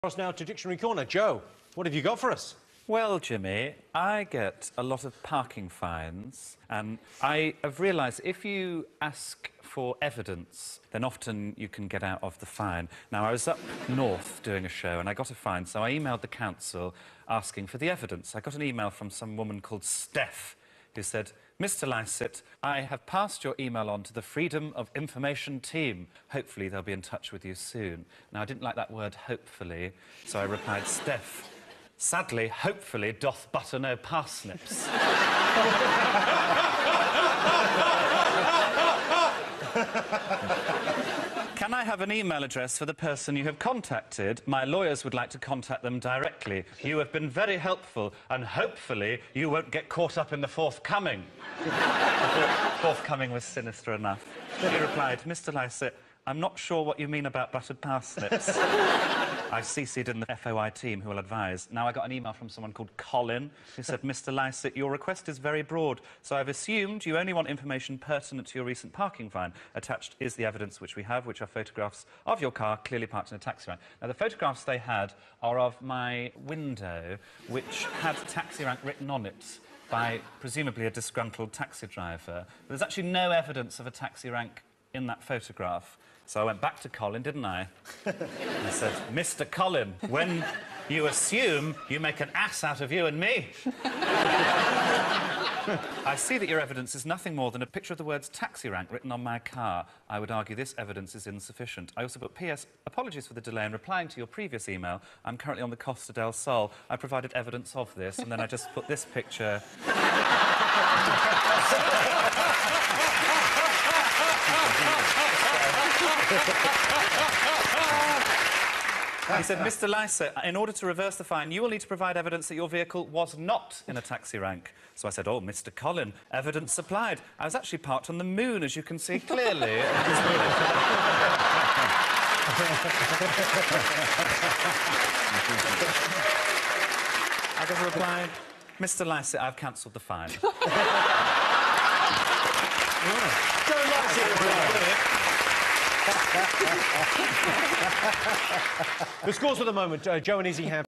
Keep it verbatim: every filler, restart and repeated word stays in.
Across now to Dictionary Corner. Joe, what have you got for us? Well, Jimmy, I get a lot of parking fines, and I have realised if you ask for evidence, then often you can get out of the fine. Now, I was up north doing a show, and I got a fine, so I emailed the council asking for the evidence. I got an email from some woman called Steph, who said, "Mister Lycett, I have passed your email on to the Freedom of Information team. Hopefully they'll be in touch with you soon." Now, I didn't like that word, hopefully, so I replied, "Steph, sadly, hopefully doth butter no parsnips." Can I have an email address for the person you have contacted? My lawyers would like to contact them directly. You have been very helpful, and hopefully you won't get caught up in the forthcoming. I thought forthcoming was sinister enough. He replied, "Mister Lycett, I'm not sure what you mean about buttered parsnips." I've C C'd in the F O I team who will advise. Now, I got an email from someone called Colin who said, "Mister Lycett, your request is very broad, so I've assumed you only want information pertinent to your recent parking fine. Attached is the evidence which we have, which are photographs of your car clearly parked in a taxi rank." Now, the photographs they had are of my window, which had taxi rank written on it by presumably a disgruntled taxi driver. But there's actually no evidence of a taxi rank in that photograph. So I went back to Colin, didn't I? And I said, "Mister Colin, when you assume, you make an ass out of you and me." "I see that your evidence is nothing more than a picture of the words taxi rank written on my car. I would argue this evidence is insufficient. I also put P S Apologies for the delay in replying to your previous email. I'm currently on the Costa del Sol. I provided evidence of this," and then I just put this picture. He said, "Mister Lycett, in order to reverse the fine, you will need to provide evidence that your vehicle was not in a taxi rank." So I said, "Oh, Mister Colin, evidence supplied. I was actually parked on the moon, as you can see clearly." I got a reply, "Mister Lycett, I've cancelled the fine." Joe Lycett. The scores for the moment, uh, Joe and Izzy have